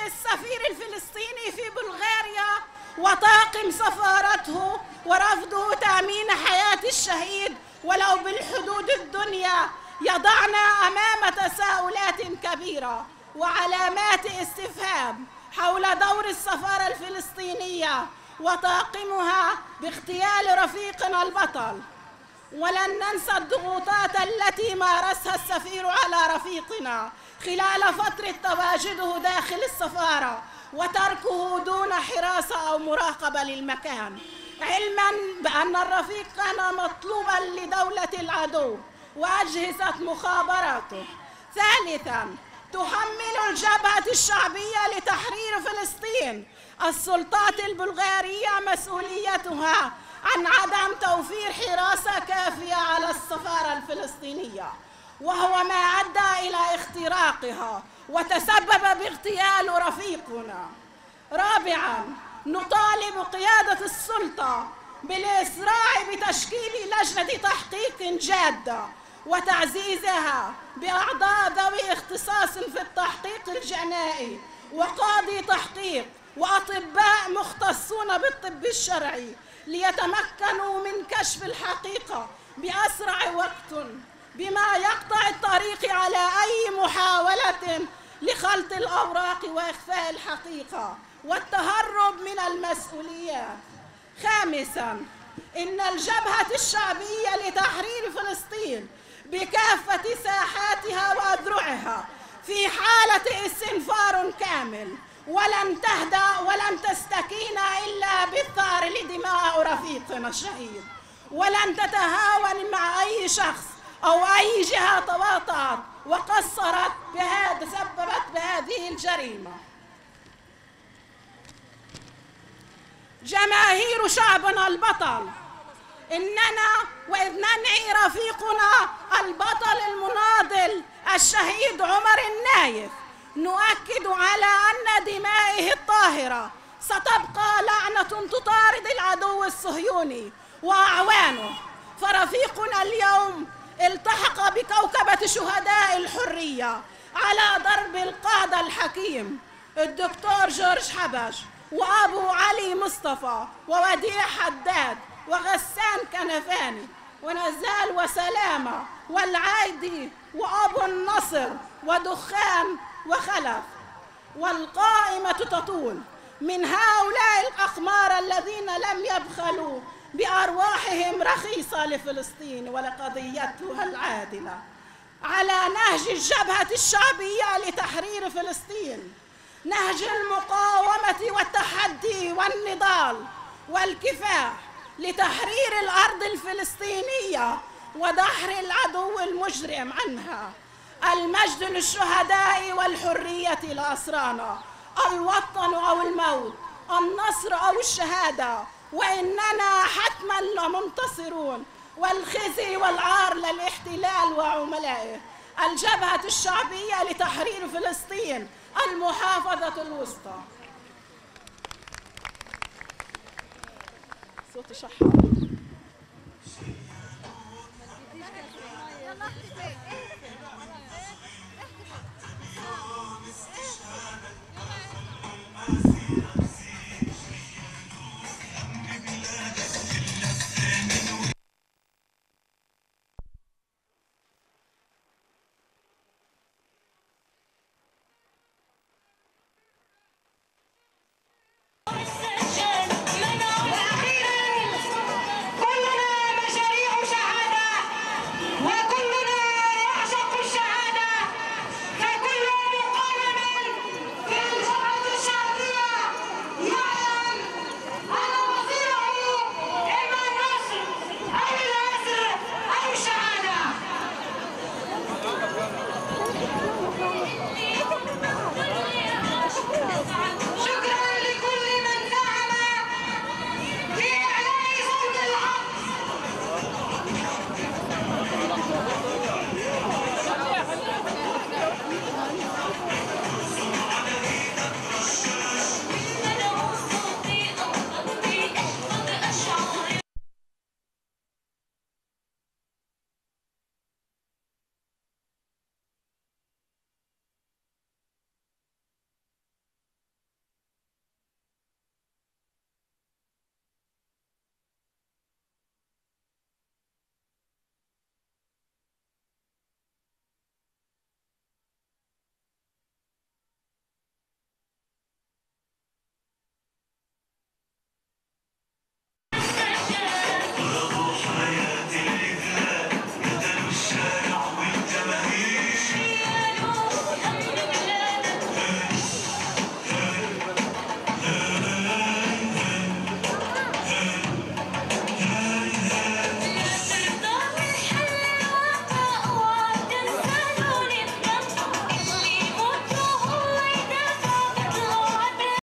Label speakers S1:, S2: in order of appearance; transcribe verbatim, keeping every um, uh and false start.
S1: السفير الفلسطيني في بلغاريا وطاقم سفارته ورفضه تأمين حياة الشهيد ولو بالحدود الدنيا يضعنا أمام تساؤلات كبيرة وعلامات استفهام حول دور السفارة الفلسطينية وطاقمها باغتيال رفيقنا البطل. ولن ننسى الضغوطات التي مارسها السفير على رفيقنا خلال فترة تواجده داخل السفارة وتركه دون حراسة أو مراقبة للمكان، علماً بأن الرفيق كان مطلوباً لدولة العدو وأجهزة مخابراته. ثالثاً، تحمل الجبهة الشعبية لتحرير فلسطين السلطات البلغارية مسؤوليتها عن عدم توفير حراسة كافية على السفارة الفلسطينية، وهو ما أدى إلى اختراقها وتسبب باغتيال رفيقنا. رابعاً، نطالب قيادة السلطة بالإسراع بتشكيل لجنة تحقيق جادة وتعزيزها بأعضاء ذوي اختصاص في التحقيق الجنائي وقاضي تحقيق وأطباء مختصون بالطب الشرعي ليتمكنوا من كشف الحقيقة بأسرع وقت، بما يقطع الطريق على أي محاولة لخلط الأوراق وإخفاء الحقيقة والتهرب من المسؤوليات. خامساً، إن الجبهة الشعبية لتحرير فلسطين بكافة ساحاتها وأذرعها في حالة استنفار كامل، ولن تهدأ ولن تستكين إلا بالثار لدماء رفيقنا الشهيد، ولن تتهاون مع أي شخص أو أي جهة تواطأت وقصرت بهذا تسببت بهذه الجريمة. جماهير شعبنا البطل، إننا وإذ ننعي رفيقنا البطل المناضل الشهيد عمر النايف نؤكد على أن دمائه الطاهرة ستبقى لعنة تطارد العدو الصهيوني وأعوانه. فرفيقنا اليوم التحق بكوكبة شهداء الحرية على درب القادة الحكيم الدكتور جورج حبش وأبو علي مصطفى ووديع حداد وغسان كنفاني ونزال وسلامة والعايدي وأبو النصر ودخان وخلف، والقائمة تطول من هؤلاء الأقمار الذين لم يبخلوا بأرواحهم رخيصة لفلسطين ولقضيتها العادلة على نهج الجبهة الشعبية لتحرير فلسطين، نهج المقاومة والتحدي والنضال والكفاح لتحرير الأرض الفلسطينية ودحر العدو المجرم عنها. المجد للشهداء والحرية لأسرانا، الوطن أو الموت، النصر أو الشهادة، وإننا حتما لمنتصرون، والخزي والعار للاحتلال وعملائه. الجبهة الشعبية لتحرير فلسطين، المحافظة الوسطى. صوت شحار.